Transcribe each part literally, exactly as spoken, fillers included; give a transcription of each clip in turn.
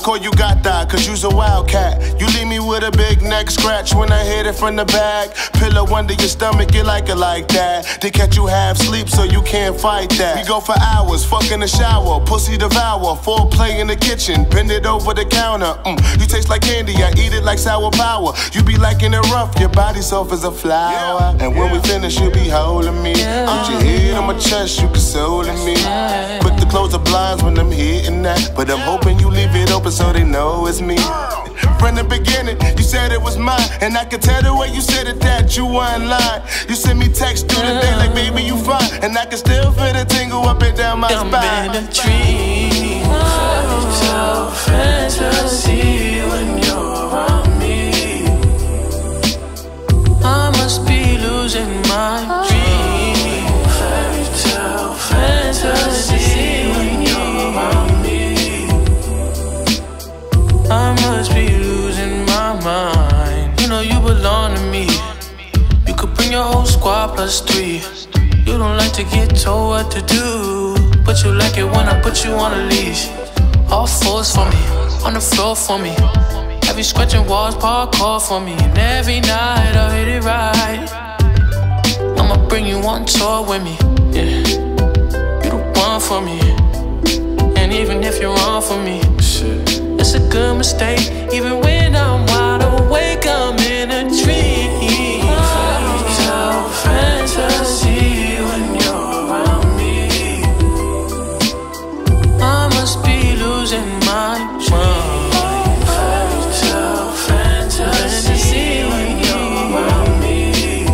call you Gata, cause you's a wildcat. You leave me with a big neck scratch when I hit it from the back. Pillow under your stomach, you like it like that. They catch you half sleep, so you can't fight that. We go for hours, fuck in the shower, pussy devour, foreplay in the kitchen, bend it over the counter. Mm, you taste like candy, I eat it like sour power. You be liking it rough, your body soft as a flower. Yeah. And when yeah. we finish, you be holding me. Yeah. Put your head on my chest, you consoling me. Yeah. Quick to close the blinds when I'm hitting that, but I'm hoping you leave it open so they know it's me. From the beginning, you said it was mine, and I could tell the way you said it that you weren't lying. You sent me text through the day like, baby, you fine, and I can still feel the tingle up and down my I'm spine. I'm in a dream, fairytale fantasy when you're around me. I must be losing my dream, fairytale fantasy when you're around me. I must be losing my mind. You know you belong to me. You could bring your whole squad plus three. You don't like to get told what to do, but you like it when I put you on a leash. All fours for me, on the floor for me. Have you scratching walls, parkour for me. And every night I'll hit it right. I'ma bring you on tour with me, yeah. You the one for me, and even if you're wrong for me, shit, it's a good mistake. Even when I'm wide awake, I'm in a dream. Fairytale fantasy when you're around me. I must be losing my mind. Fairytale fantasy when you're around me.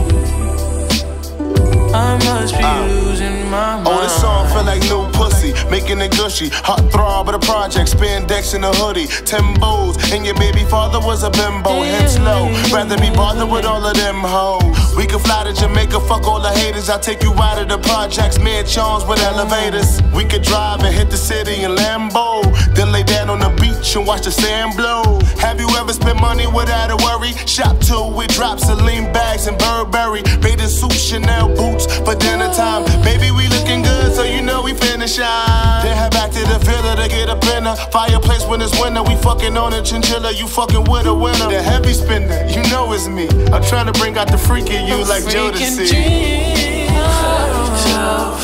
I must be uh, losing my mind. Oh, this song feel like new pussy, making it gushy. Hot throb of the project, spandex in a hoodie, Timbos, and your baby father was a bimbo. Hence low, rather be bothered with all of them hoes. We can fly to Jamaica, fuck all the haters. I'll take you out of the projects, mansions with elevators. We could drive and hit the city in Lambo, then lay down on the beach and watch the sand blow. Have you ever spent money without a worry? Shop till we drop Celine bags and Burberry, bathing suit, Chanel boots for dinner time. Baby, we looking good, so you know we finna shine. Then head back to the villa to get up in a fireplace when it's winter. We fucking on a chinchilla, you fucking with a winner. The heavy spender, you know it's me. I'm trying to bring out the freak in you like Jodeci. Dream.